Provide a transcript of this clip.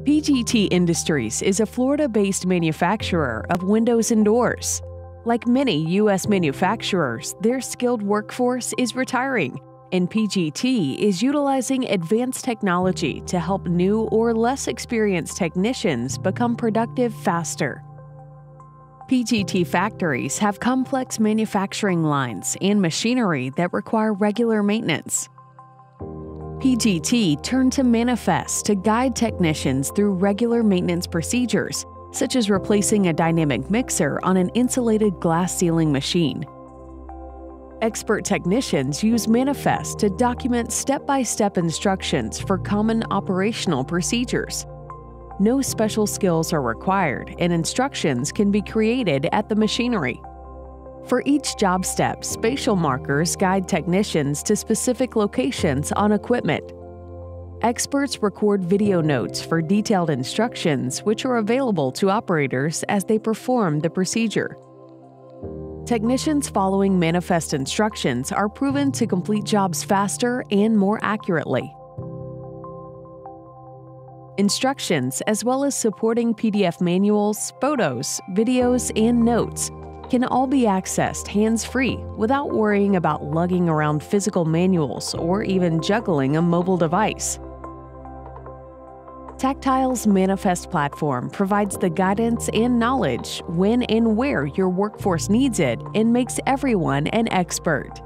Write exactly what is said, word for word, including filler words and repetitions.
P G T Industries is a Florida-based manufacturer of windows and doors. Like many U S manufacturers, their skilled workforce is retiring, and P G T is utilizing advanced technology to help new or less experienced technicians become productive faster. P G T factories have complex manufacturing lines and machinery that require regular maintenance. P G T turned to Manifest to guide technicians through regular maintenance procedures, such as replacing a dynamic mixer on an insulated glass ceiling machine. Expert technicians use Manifest to document step-by-step instructions for common operational procedures. No special skills are required, and instructions can be created at the machinery. For each job step, spatial markers guide technicians to specific locations on equipment. Experts record video notes for detailed instructions, which are available to operators as they perform the procedure. Technicians following Manifest instructions are proven to complete jobs faster and more accurately. Instructions, as well as supporting P D F manuals, photos, videos, and notes, can all be accessed hands-free without worrying about lugging around physical manuals or even juggling a mobile device. Tactile's Manifest platform provides the guidance and knowledge when and where your workforce needs it and makes everyone an expert.